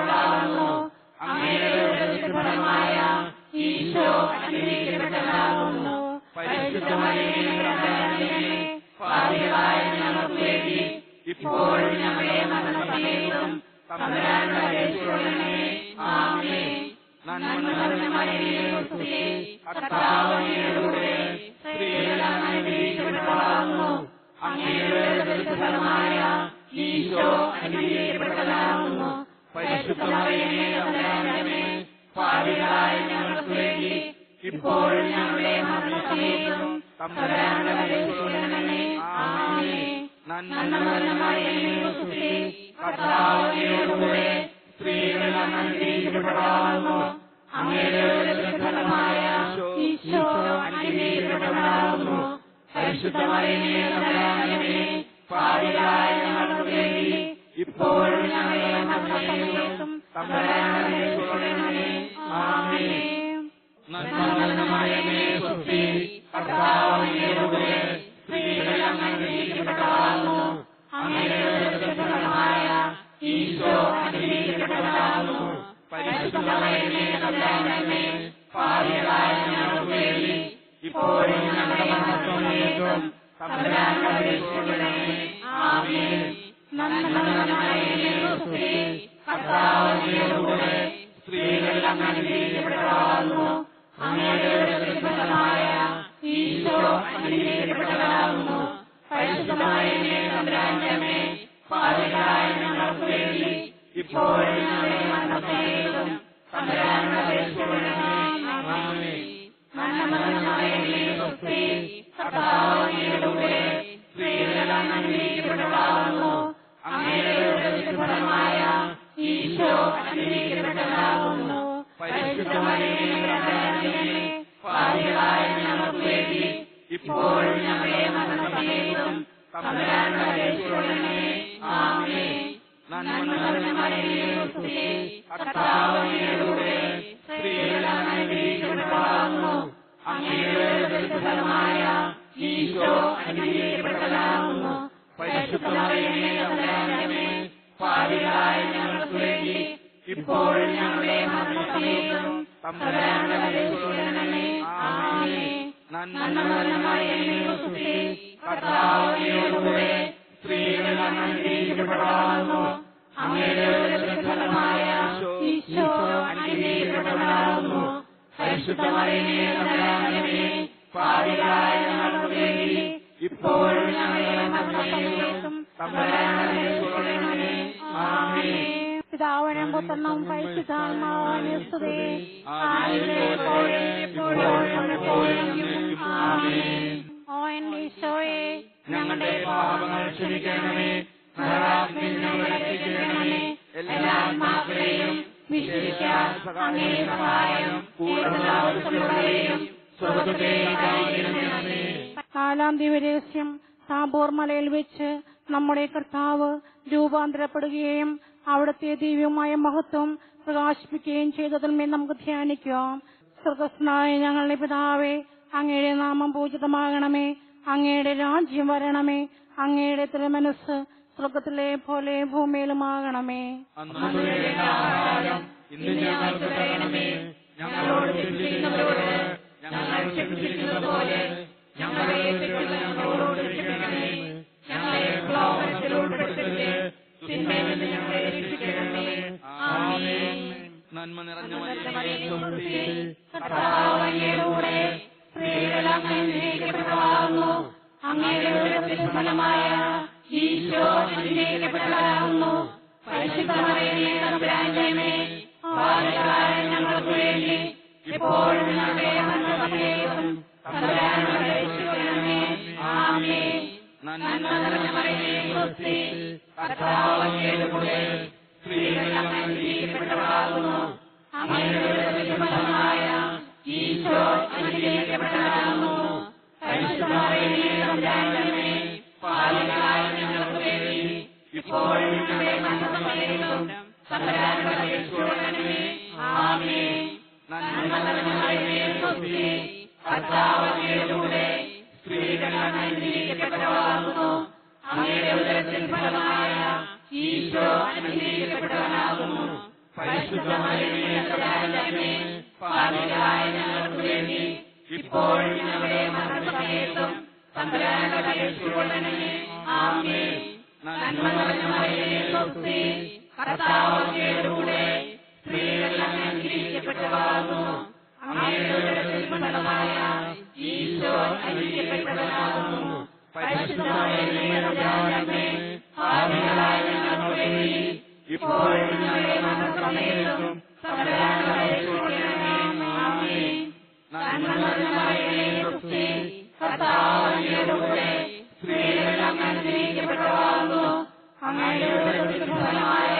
അനുഗ്രഹിക്കപ്പെട്ടവളാകുന്നു. അങ്ങയുടെ ഉദരത്തിൻ ഫലമായ ഈശോ അനുഗ്രഹിക്കപ്പെട്ടവനാകുന്നു. തമ്പുരാനോട് അപേക്ഷിച്ചുകൊള്ളണമേ. ആമേൻ. നന്മ നിറഞ്ഞ മറിയമേ സ്വസ്തി, കർത്താവ് അങ്ങയോടുകൂടെ സ്ത്രീകളിൽ അങ്ങ് അനുഗ്രഹിക്കപ്പെട്ടവളാകുന്നു. അങ്ങയുടെ ഉദരത്തിൻ ഫലമായ ഈശോ അനുഗ്രഹിക്കപ്പെട്ടവനാകുന്നു. പരിശുദ്ധ മറിയമേ തമ്പുരാന്റെ അമ്മേ, പാപികളായ ഞങ്ങൾക്ക് വേണ്ടി ഇപ്പോഴും ഞങ്ങളുടെ മരണസമയത്തും തമ്പുരാനോട് അപേക്ഷിച്ചുകൊള്ളണമേ. ആമേൻ. നന്മ നിറഞ്ഞ മറിയമേ സ്വസ്തി, കർത്താവ് അങ്ങയോടുകൂടെ സ്ത്രീകളിൽ അങ്ങ് അനുഗ്രഹിക്കപ്പെട്ടവളാകുന്നു. അങ്ങയുടെ ഉദരത്തിൻ ഫലമായ ഈശോ അനുഗ്രഹിക്കപ്പെട്ടവനാകുന്നു. പരിശുദ്ധ മറിയമേ തമ്പുരാന്റെ അമ്മേ, പാപികളായ ഞങ്ങൾക്ക് വേണ്ടി ഇപ്പോഴും ഞങ്ങളുടെ മരണസമയത്തും തമ്പുരാനോട് അപേക്ഷിച്ചുകൊള്ളണമേ. ആമേൻ. നന്മ നിറഞ്ഞ മറിയമേ സ്വസ്തി, കർത്താവ് അങ്ങയോടുകൂടെ സ്ത്രീകളിൽ അങ്ങ് അനുഗ്രഹിക്കപ്പെട്ടവളാകുന്നു. അങ്ങയുടെ ഉദരത്തിൻ ഫലമായ ഈശോ അനുഗ്രഹിക്കപ്പെട്ടവനാകുന്നു. പരിശുദ്ധ മറിയമേ തമ്പുരാന്റെ അമ്മേ, പാപികളായ ഞങ്ങൾക്ക് വേണ്ടി ഇപ്പോഴും ഞങ്ങളുടെ മരണസമയത്തും തമ്പുരാനോട് അപേക്ഷിച്ചുകൊള്ളണമേ. ആമേൻ. നന്മ നിറഞ്ഞ മറിയമേ സ്വസ്തി, കർത്താവ് അങ്ങയോടുകൂടെ സ്ത്രീകളിൽ അങ്ങ് അനുഗ്രഹിക്കപ്പെട്ടവളാകുന്നു. അങ്ങയുടെ ഉദരത്തിൻ ഫലമായ ഈശോ അനുഗ്രഹിക്കപ്പെട്ടവനാകുന്നു. പരിശുദ്ധ മറിയമേ തമ്പുരാന്റെ അമ്മേ, പാപികളായ ഞങ്ങൾക്ക് വേണ്ടി ഇപ്പോഴും ഞങ്ങളുടെ മരണസമയത്തും തമ്പുരാനോട് അപേക്ഷിച്ചുകൊള്ളണമേ. ആമേൻ. നന്മ നിറഞ്ഞ മറിയമേ സ്വസ്തി, കർത്താവ് അങ്ങയോടുകൂടെ സ്ത്രീകളിൽ അങ്ങ് അനുഗ്രഹിക്കപ്പെട്ടവളാകുന്നു. അങ്ങയുടെ ഉദരത്തിൻ ഫലമായ ഈശോ അനുഗ്രഹിക്കപ്പെട്ടവനാകുന്നു. പരിശുദ്ധ മറിയമേ തമ്പുരാന്റെ അമ്മേ, പാപികളായ ഞങ്ങൾക്ക് വേണ്ടി ഇപ്പോഴും ഞങ്ങളുടെ മരണസമയത്തും തമ്പുരാനോട് അപേക്ഷിച്ചുകൊള്ളണമേ. ആമേൻ. നന്മ നിറഞ്ഞ മറിയമേ സ്വസ്തി, കർത്താവ് അങ്ങയോടുകൂടെ സ്ത്രീകളിൽ അങ്ങ് അനുഗ്രഹിക്കപ്പെട്ടവളാകുന്നു. അങ്ങയുടെ ഉദരത്തിൻ ഫലമായ ഈശോ അനുഗ്രഹിക്കപ്പെട്ടവനാകുന്നു. പരിശുദ്ധ മറിയമേ തമ്പുരാന്റെ അമ്മേ, പാപികളായ ഞങ്ങൾക്ക് വേണ്ടി ഇപ്പോഴും ഞങ്ങളുടെ മരണസമയത്തും തമ്പുരാനോട് അപേക്ഷിച്ചുകൊള്ളണമേ. ആമേൻ. നന്മ നിറഞ്ഞ മറിയമേ സ്വസ്തി, കർത്താവ് അങ്ങയോടുകൂടെ സ്ത്രീകളിൽ അങ്ങ് അനുഗ്രഹിക്കപ്പെട്ടവളാകുന്നു. അങ്ങയുടെ ഉദരത്തിൻ ഫലമായ ഈശോ അനുഗ്രഹിക്കപ്പെട്ടവനാകുന്നു. പരിശുദ്ധ മറിയമേ തമ്പുരാന്റെ അമ്മേ, പാപികളായ ഞങ്ങൾക്ക് വേണ്ടി ഇപ്പോഴും ഞങ്ങളുടെ മരണസമയത്തും തമ്പുരാനോട് അപേക്ഷിച്ചുകൊള്ളണമേ. ആമേൻ. പിതാവിനും പുത്രനും പരിശുദ്ധാത്മാവിനും സ്തുതി. ഓ എന്റെ ഈശോയെ, ഞങ്ങളുടെ പാപങ്ങൾ ക്ഷമിക്കണമേ. നരകാഗ്നിയിൽ ഞങ്ങളെ രക്ഷിക്കണമേ. എല്ലാ ആത്മാക്കളെയും വിശേഷിക്കാൻ അങ്ങയുടെ സഹായം കൂടുതൽ ആവശ്യമുള്ളവരെയും സ്വർഗ്ഗത്തിലേക്ക് ആനയിക്കണമേ. നാലാം ദിവരഹസ്യം താബോർ മലയിൽ വെച്ച് നമ്മുടെ കർത്താവ് രൂപാന്തരപ്പെടുകയും അവിടുത്തെ ദിവ്യമായ മഹത്വം പ്രകാശിപ്പിക്കുകയും ചെയ്തതിന്മേൽ നമുക്ക് ധ്യാനിക്കാം. സ്വർഗസ്ഥനായ ഞങ്ങളുടെ പിതാവേ, അങ്ങയുടെ നാമം പൂജിതമാകണമേ. അങ്ങയുടെ രാജ്യം വരണമേ. അങ്ങയുടെ തിരുമനസ്സ് സ്വർഗത്തിലെ പോലെ ഭൂമിയിലുമാകണമേ. അന്നു വേണ്ട ആഹാരം ഇന്ന് ഞങ്ങൾക്ക് തരണമേ. ഞങ്ങളോട് തെറ്റ് ചെയ്യുന്നവരോട് ഞങ്ങൾ ക്ഷമിച്ചിരിക്കുന്നത് പോലെ ഞങ്ങളെ തെറ്റുകൾ ഞങ്ങളോട് ക്ഷമിക്കണമേ. ഞങ്ങളെ പ്രലോഭനത്തിൽ ഉൾപ്പെടുത്തരുതേ, തിന്മയിൽ നിന്ന് ഞങ്ങളെ രക്ഷിക്കണമേ. ആമേൻ. നന്മ നിറഞ്ഞ മറിയമേ സ്വസ്തി, കർത്താവ് അങ്ങയോടുകൂടെ സ്ത്രീകളിൽ അങ്ങ് അനുഗ്രഹിക്കപ്പെട്ടവളാകുന്നു. അങ്ങയുടെ ഉദരത്തിൻ ഫലമായ ഈശോ അനുഗ്രഹിക്കപ്പെട്ടവനാകുന്നു. പരിശുദ്ധ മറിയമേ തമ്പുരാന്റെ അമ്മേ, പാപികളായ ഞങ്ങൾക്ക് വേണ്ടി ഇപ്പോഴും ഞങ്ങളുടെ മരണസമയത്തും തമ്പുരാനോട് അപേക്ഷിച്ചുകൊള്ളണമേ. ആമേൻ. നന്മ നിറഞ്ഞ മറിയമേ സ്വസ്തി, കർത്താവ് അങ്ങയോടുകൂടെ സ്ത്രീകളിൽ അങ്ങ് അനുഗ്രഹിക്കപ്പെട്ടവളാകുന്നു. അങ്ങയുടെ ഉദരത്തിൻ ഫലമായ ഈശോ അനുഗ്രഹിക്കപ്പെട്ടവനാകുന്നു. പരിശുദ്ധ മറിയമേ തമ്പുരാന്റെ അമ്മേ, പാപികളായ ഞങ്ങൾക്ക് വേണ്ടി ഇപ്പോഴും ഞങ്ങളുടെ മരണസമയത്തും തമ്പുരാനോട് അപേക്ഷിച്ചുകൊള്ളണമേ. ആമേൻ. നന്മ നിറഞ്ഞ മറിയമേ സ്വസ്തി, കർത്താവ് അങ്ങയോടുകൂടെ സ്ത്രീകളിൽ അങ്ങ് അനുഗ്രഹിക്കപ്പെട്ടവളാകുന്നു. അങ്ങയുടെ ഉദരത്തിൻ ഫലമായ ഈശോ അനുഗ്രഹിക്കപ്പെട്ടവനാകുന്നു. പരിശുദ്ധ മറിയമേ തമ്പുരാന്റെ അമ്മേ, പാപികളായ ഞങ്ങൾക്ക് വേണ്ടി ഇപ്പോഴും ഞങ്ങളുടെ മരണസമയത്തും തമ്പുരാനോട് അപേക്ഷിച്ചുകൊള്ളണമേ. ആമേൻ. നന്മ നിറഞ്ഞ മറിയമേ സ്വസ്തി, കർത്താവ് അങ്ങയുടെ കൂടെ സ്ത്രീകളിൽ അങ്ങ് അനുഗ്രഹിക്കപ്പെട്ടവളാകുന്നു. അങ്ങയുടെ ഉദരത്തിൻ ഫലമായ ഈശോ അനുഗ്രഹിക്കപ്പെട്ടവനാകുന്നു. പരിശുദ്ധമായ ദൈവമേ, പാപികളായ ഞങ്ങൾക്ക് വേണ്ടി ഇപ്പോഴും ഞങ്ങളുടെ മരണസമയത്തും തമ്പുരാനോട് അപേക്ഷിക്കണമേ. ആമേൻ. നന്മ നിറഞ്ഞ മറിയമേ, സ്വസ്തി, കർത്താവ് അങ്ങയുടെ കൂടെ സ്ത്രീകളിൽ അങ്ങ് അനുഗ്രഹിക്കപ്പെട്ടവളാകുന്നു. അങ്ങയുടെ ഉദരത്തിൻ ഫലമായ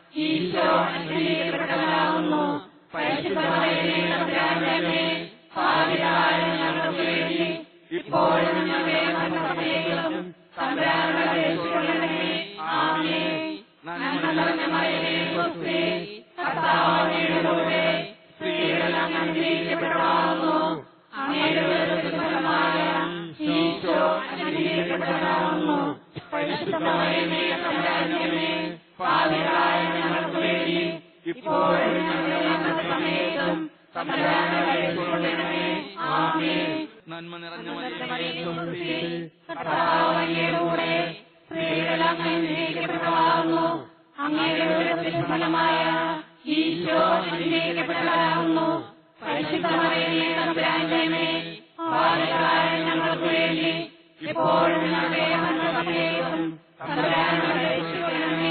ഈശോ അനുഗ്രഹിക്കപ്പെട്ടവനാകുന്നു. പരിശുദ്ധമായ തമ്പുരാനേ, പാപികളായ ഞങ്ങൾക്ക് വേണ്ടി ഇപ്പോഴും ഞങ്ങളുടെ മരണസമയത്തും തമ്പുരാനോട് അപേക്ഷിക്കണമേ. ആമേൻ. നന്മ നിറഞ്ഞ മറിയമേ, സ്വസ്തി, കർത്താവ് അങ്ങയുടെ കൂടെ സ്ത്രീകളിൽ അങ്ങ് അനുഗ്രഹിക്കപ്പെട്ടവളാകുന്നു. അങ്ങയുടെ ഉദരത്തിൻ ഫലമായ ഈശോ അനുഗ്രഹിക്കപ്പെട്ടവനാകുന്നു. പരിശുദ്ധമായ തമ്പുരാനേ, പാപികളായ ഞങ്ങൾക്ക് വേണ്ടി ഇപ്പോഴും ഞങ്ങളുടെ മരണസമയത്തും തമ്പുരാനോട് അപേക്ഷിക്കണമേ. ആമേൻ. നന്മ നിറഞ്ഞ മറിയമേ, സ്വസ്തി, കർത്താവ് അങ്ങയുടെ കൂടെ സ്ത്രീകളിൽ അങ്ങ് അനുഗ്രഹിക്കപ്പെട്ടവളാകുന്നു. അങ്ങയുടെ ഉദരത്തിൻ ഫലമായ ഈശോ അനുഗ്രഹിക്കപ്പെട്ടവനാകുന്നു. പരിശുദ്ധമായ തമ്പുരാനേ, പാപികളായ ഞങ്ങൾക്ക് വേണ്ടി ഇപ്പോഴും ഞങ്ങളുടെ മരണസമയത്തും തമ്പുരാനോട് അപേക്ഷിക്കണമേ.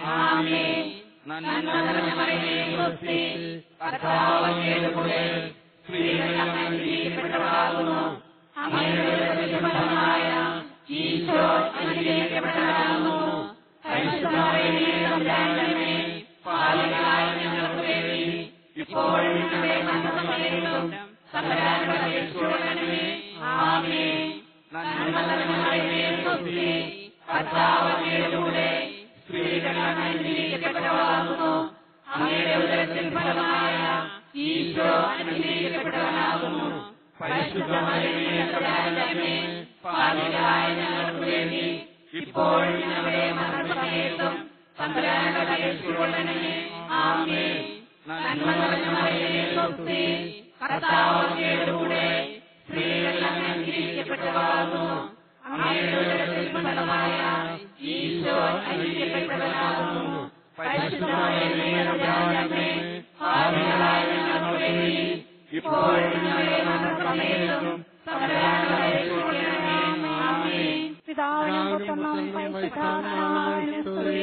ആമേൻ. നന്മ നിറഞ്ഞ മറിയമേ, സ്വസ്തി, കർത്താവ് അങ്ങയുടെ കൂടെ സ്ത്രീകളിൽ അങ്ങ് അനുഗ്രഹിക്കപ്പെട്ടവളാകുന്നു. അങ്ങയുടെ ഉദരത്തിൻ ഫലമായ ഈശോ അനുഗ്രഹിക്കപ്പെട്ടവനാകുന്നു. പരിശുദ്ധമായ തമ്പുരാനേ, പാപികളായ ഞങ്ങൾക്ക് വേണ്ടി ഇപ്പോഴും ഞങ്ങളുടെ മരണസമയത്തും തമ്പുരാനോട് അപേക്ഷിക്കണമേ. ആമേൻ. നന്മ നിറഞ്ഞ മറിയമേ, സ്വസ്തി, കർത്താവ് അങ്ങയുടെ കൂടെ സ്ത്രീകളിൽ അങ്ങ് അനുഗ്രഹിക്കപ്പെട്ടവളാകുന്നു. അങ്ങയുടെ ഉദരത്തിൻ ഫലമായ ഈശോ അനുഗ്രഹിക്കപ്പെട്ടവനാകുന്നു. പരിശുദ്ധമായ തമ്പുരാനേ, പാപികളായ ഞങ്ങൾക്ക് വേണ്ടി ഇപ്പോഴും ഞങ്ങളുടെ മരണസമയത്തും തമ്പുരാനോട് അപേക്ഷിക്കണമേ. ആമേൻ. നന്മ നിറഞ്ഞ മറിയമേ, സ്വസ്തി, കർത്താവ് അങ്ങയുടെ കൂടെ സ്ത്രീകളിൽ അങ്ങ് അനുഗ്രഹിക്കപ്പെട്ടവളാകുന്നു. അങ്ങയുടെ ഉദരത്തിൻ ഫലമായ ഈശോ അനുഗ്രഹിക്കപ്പെട്ടവനാകുന്നു. പരിശുദ്ധമായ തമ്പുരാനേ, പാപികളായ ഞങ്ങൾക്ക് വേണ്ടി ഇപ്പോഴും ഞങ്ങളുടെ മരണസമയത്തും തമ്പുരാനോട് അപേക്ഷിക്കണമേ. ആമേൻ. പിതാവിനും പുത്രനും പരിശുദ്ധാത്മാവിനും സ്തുതി.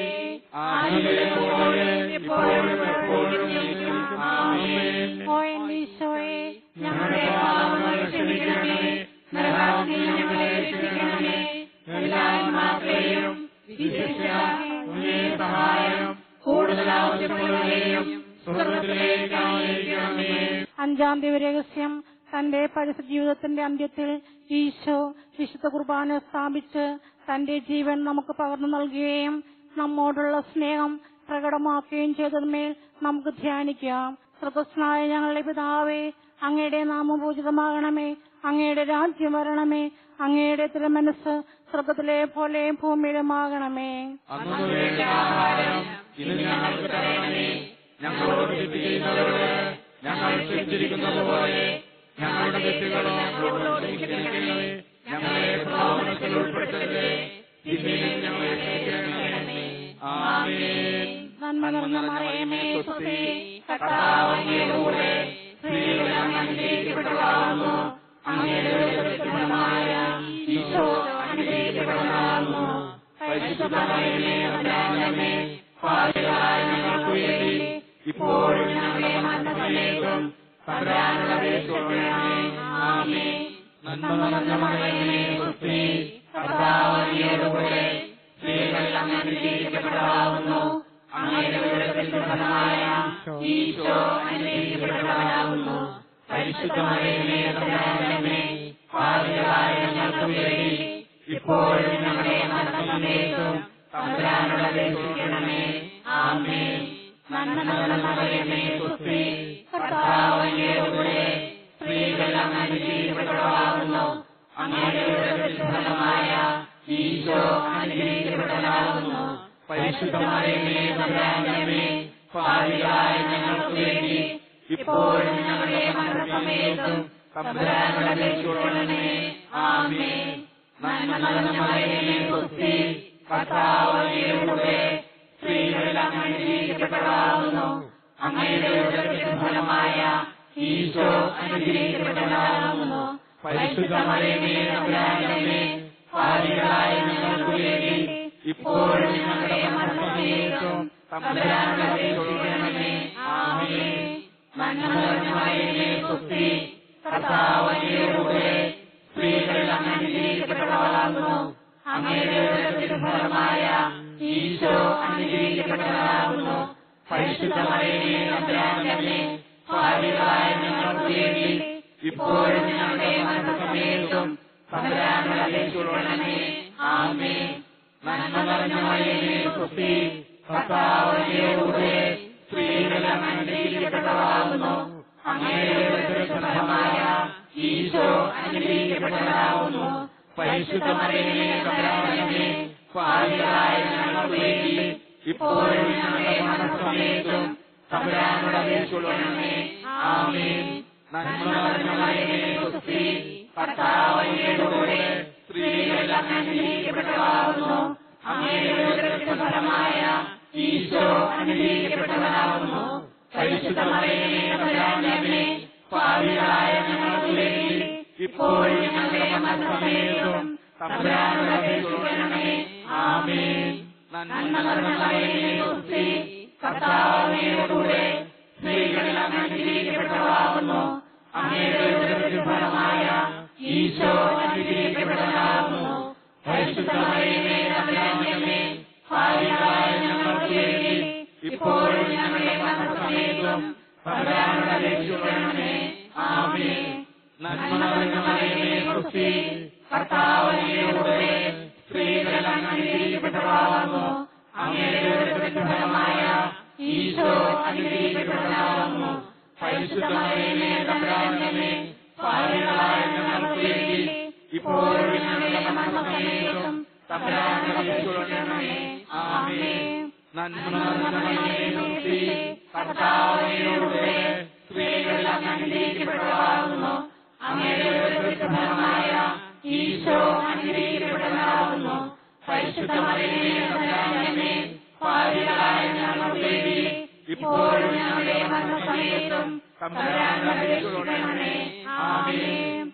ആദിയിലെപ്പോലെ ഇപ്പോഴും എപ്പോഴും എന്നേക്കും. ആമേൻ. ഓ എന്റെ ഈശോയെ, ഞങ്ങളുടെ പാപങ്ങൾ ക്ഷമിക്കണമേ. നരകാഗ്നിയിൽ ഞങ്ങളെ രക്ഷിക്കണമേ. എല്ലാ ആത്മാക്കളെയും വിശിഷ്യ അങ്ങേ സഹായം കൂടുതൽ ആവശ്യമുള്ളവരെയും സ്വർഗ്ഗത്തിലേക്ക് ആനയിക്കണമേ. അഞ്ചാം ദിവരഹസ്യം. തന്റെ പരിശുദ്ധ ജീവിതത്തിന്റെ അന്ത്യത്തിൽ ഈശോ വിശുദ്ധ കുർബാന സ്ഥാപിച്ച് തന്റെ ജീവൻ നമുക്ക് പകർന്നു നൽകുകയും നമ്മോടുള്ള സ്നേഹം പ്രകടമാക്കുകയും ചെയ്തതിന്മേൽ നമുക്ക് ധ്യാനിക്കാം. സ്വർഗ്ഗസ്ഥനായ ഞങ്ങളുടെ പിതാവേ, അങ്ങയുടെ നാമം പൂജിതമാകണമേ. അങ്ങയുടെ രാജ്യം വരണമേ. അങ്ങയുടെ തിരുമനസ്സ് സ്വർഗ്ഗത്തിലെ പോലെ ഭൂമിയിലുമാകണമേ. അന്നു വേണ്ട ആഹാരം ഇന്ന് ഞങ്ങൾക്ക് തരണമേ. ഞങ്ങളോട് തെറ്റ് ചെയ്യുന്നവരോട് ഞങ്ങൾ ക്ഷമിച്ചിരിക്കുന്നത് പോലെ ഞങ്ങളുടെ തെറ്റുകളും ഞങ്ങളോട് ക്ഷമിക്കണമേ. ഞങ്ങളെ പ്രലോഭനത്തിൽ ഉൾപ്പെടുത്തരുതേ, തിന്മയിൽ ഞങ്ങളെ രക്ഷിക്കണമേ. ആമേൻ. നന്മ നിറഞ്ഞ മറിയമേ, സ്വസ്തി, കർത്താവ് അങ്ങയുടെ കൂടെ സ്ത്രീകളിൽ അങ്ങ് അനുഗ്രഹിക്കപ്പെട്ടവളാകുന്നു. അങ്ങയുടെ ഉദരത്തിൻ ഫലമായ ഈശോ അനുഗ്രഹിക്കപ്പെട്ടവനാകുന്നു. പരിശുദ്ധമായ തമ്പുരാനേ, പാപികളായ ഞങ്ങൾക്ക് വേണ്ടി ഇപ്പോഴും ഞങ്ങളുടെ മരണസമയത്തും തമ്പുരാനോട് അപേക്ഷിക്കണമേ. ആമേൻ. നന്മ നിറഞ്ഞ മറിയമേ, സ്വസ്തി, കർത്താവ് അങ്ങയുടെ കൂടെ സ്ത്രീകളിൽ അങ്ങ് അനുഗ്രഹിക്കപ്പെട്ടവളാകുന്നു. അങ്ങയുടെ ഉദരത്തിൻ ഫലമായ ഈശോ അനുഗ്രഹിക്കപ്പെട്ടവനാകുന്നു. പരിശുദ്ധമായ തമ്പുരാനേ, പാപികളായ ഞങ്ങൾക്ക് വേണ്ടി ഇപ്പോഴും ഞങ്ങളുടെ മരണസമയത്തും തമ്പുരാനോട് അപേക്ഷിക്കണമേ. ആമേൻ. നന്മ നിറഞ്ഞ മറിയമേ, സ്വസ്തി, കർത്താവ് അങ്ങയുടെ കൂടെ സ്ത്രീകളിൽ അങ്ങ് അനുഗ്രഹിക്കപ്പെട്ടവളാകുന്നു. അങ്ങയുടെ ഉദരത്തിൻ ഫലമായ ഈശോ അനുഗ്രഹിക്കപ്പെട്ടവനാകുന്നു. പരിശുദ്ധമായ തമ്പുരാനേ, പാപികളായ ഞങ്ങൾക്ക് വേണ്ടി ഇപ്പോഴും ഞങ്ങളുടെ മരണസമയത്തും തമ്പുരാനോട് അപേക്ഷിക്കണമേ. ആമേൻ. നന്മ നിറഞ്ഞ മറിയമേ, സ്വസ്തി, കർത്താവ് അങ്ങയുടെ കൂടെ സ്ത്രീകളിൽ അങ്ങ് അനുഗ്രഹിക്കപ്പെട്ടവളാകുന്നു. അങ്ങയുടെ ഉദരത്തിൻ ഫലമായ ഈശോ അനുഗ്രഹിക്കപ്പെട്ടവനാകുന്നു. പരിശുദ്ധ മറിയമേ തമ്പുരാന്റെ അമ്മേ, പാപികളായ ഞങ്ങൾക്ക് വേണ്ടി ഇപ്പോഴും ഞങ്ങളുടെ മരണസമയത്തും തമ്പുരാനോട് അപേക്ഷിക്കണമേ. ആമേൻ. നന്മ നിറഞ്ഞ മറിയമേ സ്വസ്തി, കർത്താവ് അങ്ങയോടുകൂടെ സ്ത്രീകളിൽ അങ്ങ് അനുഗ്രഹിക്കപ്പെട്ടവളാകുന്നു. അങ്ങയുടെ ഉദരത്തിൻ ഫലമായ ഈശോ അനുഗ്രഹിക്കപ്പെട്ടവനാകുന്നു. പരിശുദ്ധ മറിയമേ തമ്പുരാന്റെ അമ്മേ, പാപികളായ ഞങ്ങൾക്ക് വേണ്ടി ഇപ്പോഴും ഞങ്ങളുടെ മരണസമയത്തും തമ്പുരാനോട് അപേക്ഷിക്കണമേ. ആമേൻ. നന്മ നിറഞ്ഞ മറിയമേ സ്വസ്തി, കർത്താവ് അങ്ങയോടുകൂടെ സ്ത്രീകളിൽ അങ്ങ് അനുഗ്രഹിക്കപ്പെട്ടവളാകുന്നു. അങ്ങയുടെ ഉദരത്തിൻ ഫലമായ ഈശോ അനുഗ്രഹിക്കപ്പെട്ടവനാകുന്നു. പരിശുദ്ധ മറിയമേ തമ്പുരാന്റെ അമ്മേ, പാപികളായ ഞങ്ങൾക്ക് വേണ്ടി ഇപ്പോഴും ഞങ്ങളുടെ മരണസമയത്തും തമ്പുരാനോട് അപേക്ഷിക്കണമേ. ആമേൻ. നന്മ നിറഞ്ഞ മറിയമേ സ്വസ്തി, കർത്താവ് അങ്ങയോടുകൂടെ സ്ത്രീകളിൽ അങ്ങ് അനുഗ്രഹിക്കപ്പെട്ടവളാകുന്നു. അങ്ങയുടെ ഉദരത്തിൻ ഫലമായ ഈശോ അനുഗ്രഹിക്കപ്പെട്ടവനാകുന്നു. പരിശുദ്ധ മറിയമേ തമ്പുരാന്റെ അമ്മേ, പാപികളായ ഞങ്ങൾക്ക് വേണ്ടി ഇപ്പോഴും ഞങ്ങളുടെ മരണസമയത്തും തമ്പുരാനോട് അപേക്ഷിക്കണമേ. ആമേൻ. നന്മ നിറഞ്ഞ മറിയമേ സ്വസ്തി, കർത്താവ് അങ്ങയോടുകൂടെ സ്ത്രീകളിൽ അങ്ങ് അനുഗ്രഹിക്കപ്പെട്ടവളാകുന്നു. അങ്ങയുടെ ഉദരത്തിൻ ഫലമായ ഈശോ അനുഗ്രഹിക്കപ്പെട്ടവനാകുന്നു. പരിശുദ്ധ മറിയമേ തമ്പുരാന്റെ അമ്മേ, പാപികളായ ഞങ്ങൾക്ക് വേണ്ടി ഇപ്പോഴും ഞങ്ങളുടെ മരണസമയത്തും തമ്പുരാനോട് അപേക്ഷിക്കണമേ. ആമേൻ. നന്മ നിറഞ്ഞ മറിയമേ സ്വസ്തി, കർത്താവ് അങ്ങയോടുകൂടെ സ്ത്രീകളിൽ അങ്ങ് അനുഗ്രഹിക്കപ്പെട്ടവളാകുന്നു. അങ്ങയുടെ ഉദരത്തിൻ ഫലമായ ഈശോ അനുഗ്രഹിക്കപ്പെട്ടവനാകുന്നു. പരിശുദ്ധ മറിയമേ തമ്പുരാന്റെ അമ്മേ, പാപികളായ ഞങ്ങൾക്ക് വേണ്ടി ഇപ്പോഴും ഞങ്ങളുടെ മരണസമയത്തും തമ്പുരാനോട് അപേക്ഷിക്കണമേ. ആമേൻ. നന്മ നിറഞ്ഞ മറിയമേ സ്വസ്തി, കർത്താവ് അങ്ങയോടുകൂടെ സ്ത്രീകളിൽ അങ്ങ് അനുഗ്രഹിക്കപ്പെട്ടവളാകുന്നു. അങ്ങയുടെ ഉദരത്തിൻ ഫലമായ ഈശോ അനുഗ്രഹിക്കപ്പെട്ടവനാകുന്നു. പരിശുദ്ധ മറിയമേ തമ്പുരാന്റെ അമ്മേ, പാപികളായ ഞങ്ങൾക്ക് വേണ്ടി ഇപ്പോഴും ഞങ്ങളുടെ മരണസമയത്തും തമ്പുരാനോട് അപേക്ഷിക്കണമേ. ആമേൻ.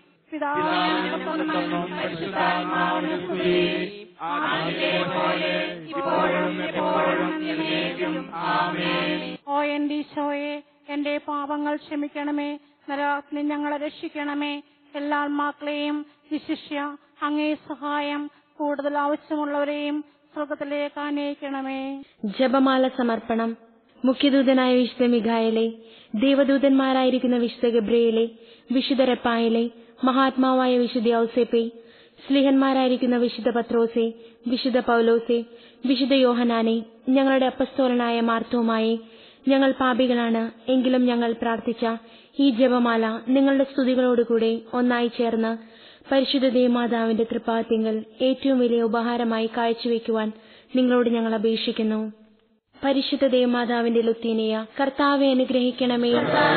പിതാവിനും പരിശുദ്ധാത്മാവിനും സ്തുതി. ആദിയിലെ പോലെ ഇപ്പോഴും എപ്പോഴും എന്നേക്കും. ആമേൻ. ഓ എന്റെ ഈശോയെ, എന്റെ പാപങ്ങൾ ക്ഷമിക്കണമേ. നരകാഗ്നി ഞങ്ങളെ രക്ഷിക്കണമേ. എല്ലാ ആത്മാക്കളെയും വിശിഷ്യ അങ്ങേ സഹായം കൂടുതൽ ആവശ്യമുള്ളവരെയും സ്വർഗത്തിലേക്ക് ആനയിക്കണമേ. ജപമാല സമർപ്പണം. മുഖ്യദൂതനായ വിശുദ്ധ മിഖായേലേ, ദേവദൂതന്മാരായിരിക്കുന്ന വിശുദ്ധ ഗബ്രിയേലേ, വിശുദ്ധ റഫായേലേ, മഹാത്മാവായ വിശുദ്ധ ഔസേപ്പേ, സ്ലീഹന്മാരായിരിക്കുന്ന വിശുദ്ധ പത്രോസേ, വിശുദ്ധ പൗലോസേ, വിശുദ്ധ യോഹനാനെ, ഞങ്ങളുടെ അപ്പസ്തോലനായ മാർത്തോമായെ, ഞങ്ങൾ പാപികളാണ്, എങ്കിലും ഞങ്ങൾ പ്രാർത്ഥിച്ച ഈ ജപമാല നിങ്ങളുടെ സ്തുതികളോടുകൂടെ ഒന്നായി ചേർന്ന് പരിശുദ്ധ ദേവമാതാവിന്റെ തൃപ്പാദത്തിങ്കൽ ഏറ്റവും വലിയ ഉപഹാരമായി കാഴ്ചവെക്കുവാൻ നിങ്ങളോട് ഞങ്ങൾ അപേക്ഷിക്കുന്നു. പരിശുദ്ധ ദേവമാതാവിന്റെ ലുത്തീനിയ, കർത്താവെ അനുഗ്രഹിക്കണമേ.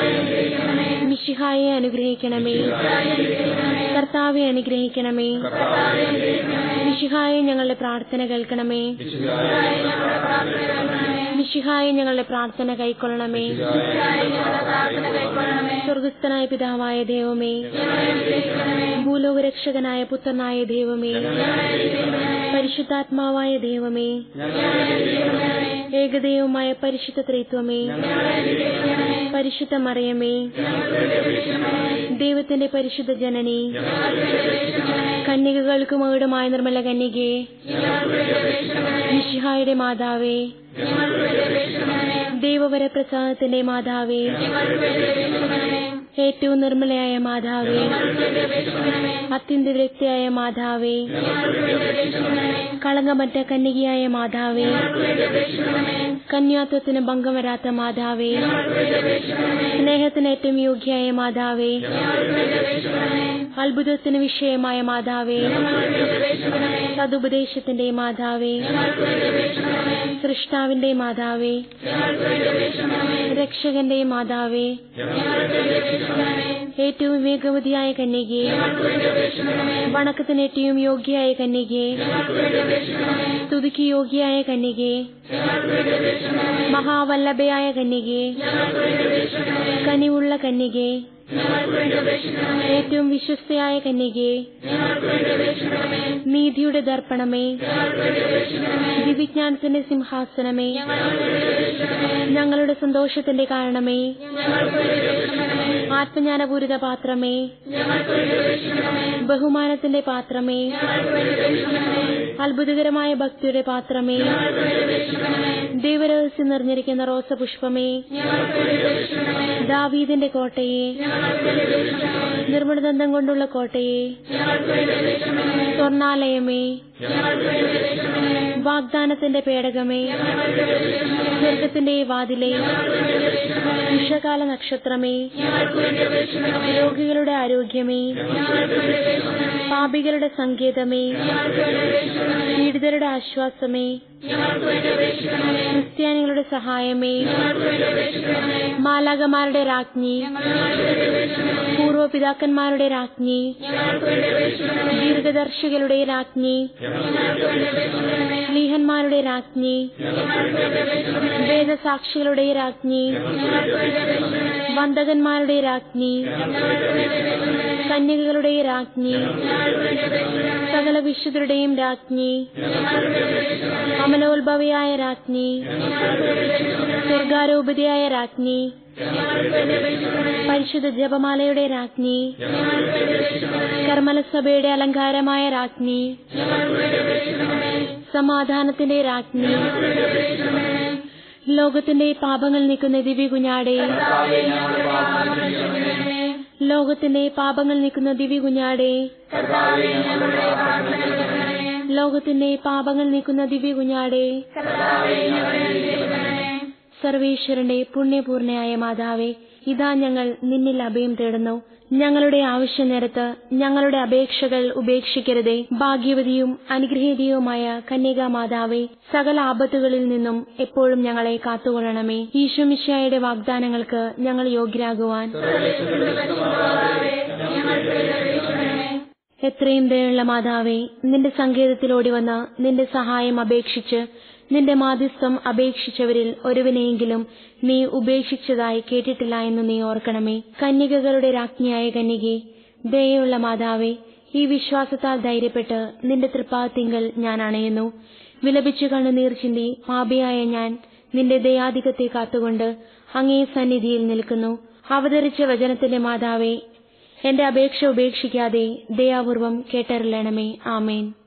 മിശിഹായെ അനുഗ്രഹിക്കണമേ. കർത്താവെ അനുഗ്രഹിക്കണമേ. മിശിഹായെ ഞങ്ങളുടെ പ്രാർത്ഥന കേൾക്കണമേ. മിശിഹായെ ഞങ്ങളുടെ പ്രാർത്ഥന കൈക്കൊള്ളണമേ. സ്വർഗസ്ഥനായ പിതാവായ ദൈവമേ, ഭൂലോകരക്ഷകനായ പുത്രനായ ദൈവമേ, പരിശുദ്ധാത്മാവായ ദൈവമേ, ഏകദൈവമായ പരിശുദ്ധ ത്രിത്വമേ, പരിശുദ്ധ മറിയമേ, ദൈവത്തിന്റെ പരിശുദ്ധ ജനനി, കന്യകകൾക്ക് മകുടമായ നിർമ്മല കന്യകേ, മിശിഹായുടെ മാതാവേ, ദൈവവരപ്രസാദത്തിന്റെ മാതാവേ, ഏറ്റവും നിർമ്മലയായ മാതാവേ, അത്യന്ത വ്യക്തിയായ മാതാവേ, കളങ്കമറ്റ കന്യകയായ മാതാവേ, കന്യാത്വത്തിന് ഭംഗം വരാത്ത മാതാവേ, സ്നേഹത്തിന് ഏറ്റവും യോഗ്യയായ മാതാവേ, അത്ഭുതത്തിന് വിഷയമായ മാതാവേ, സതുപദേശത്തിന്റെ മാതാവേ, സൃഷ്ടാവിന്റെ മാതാവേ, രക്ഷകന്റെ മാതാവേ, ഏറ്റവും വിവേകവതിയായ കന്യകേ, വണക്കത്തിനേറ്റവും യോഗ്യയായ കന്യകേ, സ്തുതിക്ക് യോഗ്യയായ കന്യകേ, മഹാവല്ലഭയായ കന്യകേ, കനിവുള്ള കന്യകേ, ഏറ്റവും വിശ്വസ്തയായ കന്യകേ, നീതിയുടെ ദർപ്പണമേ, ദിവിജ്ഞാനത്തിന്റെ സിംഹാസനമേ, ഞങ്ങളുടെ സന്തോഷത്തിന്റെ കാരണമേ, ആത്മജ്ഞാനപൂരിത പാത്രമേ, ബഹുമാനത്തിന്റെ പാത്രമേ, അത്ഭുതകരമായ ഭക്തിയുടെ പാത്രമേ, ദൈവരഹസ്യം നിറഞ്ഞിരിക്കുന്ന റോസപുഷ്പമേ, ദാവീദിന്റെ കോട്ടയെ, നിർമ്മലദന്തം കൊണ്ടുള്ള കോട്ടയെ, സ്വർണാലയമേ, വാഗ്ദാനത്തിന്റെ പേടകമേ, സ്വർഗത്തിന്റെ വാതിലേ, ഉഷകാല നക്ഷത്രമേ, രോഗികളുടെ ആരോഗ്യമേ, പാപികളുടെ സങ്കേതമേ, പീഡിതരുടെ ആശ്വാസമേ, ക്രിസ്ത്യാനികളുടെ സഹായമേ, മാലാഖമാരുടെ രാജ്ഞി, പൂർവപിതാക്കന്മാരുടെ രാജ്ഞി, ദീർഘദർശികളുടെ രാജ്ഞി, സ്ലീഹന്മാരുടെ രാജ്ഞി, വേദസാക്ഷികളുടെ രാജ്ഞി, വന്ദകന്മാരുടെ രാജ്ഞി, കന്യകകളുടെ രാജ്ഞി, സകല വിശുദ്ധരുടെയും രാജ്ഞി, അമലോത്ഭവയായ രാജ്ഞി, സ്വർഗാരോപിതയായ രാജ്ഞി, പരിശുദ്ധ ജപമാലയുടെ രാജ്ഞി, കർമ്മലസഭയുടെ അലങ്കാരമായ രാജ്ഞി, സമാധാനത്തിന്റെ രാജ്ഞി, ലോകത്തിന്റെ പാപങ്ങൾ നീക്കുന്ന ദിവ്യ കുഞ്ഞാടേ, ലോകത്തിന്റെ പാപങ്ങൾ നീക്കുന്ന ദിവ്യ കുഞ്ഞാടേ, ലോകത്തിന്റെ പാപങ്ങൾ നീക്കുന്ന ദിവ്യ കുഞ്ഞാടേ, സർവേശ്വരന്റെ പുണ്യപൂർണയായ മാതാവേ, ഇതാ ഞങ്ങൾ നിന്നിൽ അഭയം തേടുന്നു. ഞങ്ങളുടെ ആവശ്യനേരത്ത് ഞങ്ങളുടെ അപേക്ഷകൾ ഉപേക്ഷിക്കരുതേ. ഭാഗ്യവതിയും അനുഗ്രഹീതയുമായ കന്യകാ മാതാവേ, സകല ആപത്തുകളിൽ നിന്നും എപ്പോഴും ഞങ്ങളെ കാത്തുകൊള്ളണമേ. ഈശോ മിശിഹായുടെ വാഗ്ദാനങ്ങൾക്ക് ഞങ്ങൾ യോഗ്യരാകുവാൻ എത്രയും ദയുള്ള മാതാവേ, നിന്റെ സങ്കേതത്തിൽ ഓടിവന്ന് നിന്റെ സഹായം അപേക്ഷിച്ച് നിന്റെ മാധ്യസ്ഥം അപേക്ഷിച്ചവരിൽ ഒരുവനെയെങ്കിലും നീ ഉപേക്ഷിച്ചതായി കേട്ടിട്ടില്ല എന്ന് നീ ഓർക്കണമേ. കന്യകകളുടെ രാജ്ഞിയായ കന്യകേ, ദയയുള്ള മാതാവേ, ഈ വിശ്വാസത്താൽ ധൈര്യപ്പെട്ട് നിന്റെ തൃപ്പാദത്തിങ്കൽ ഞാൻ അണയുന്നു. വിലപിച്ചു കണ്ണുനീർ ചിന്തി പാപിയായ ഞാൻ നിന്റെ ദയാധികത്തെ കാത്തുകൊണ്ട് അങ്ങേ സന്നിധിയിൽ നിൽക്കുന്നു. അവതരിച്ച വചനത്തിന്റെ മാതാവേ, എന്റെ അപേക്ഷ ഉപേക്ഷിക്കാതെ ദയാപൂർവം കേട്ടരുളണമേ. ആമേൻ.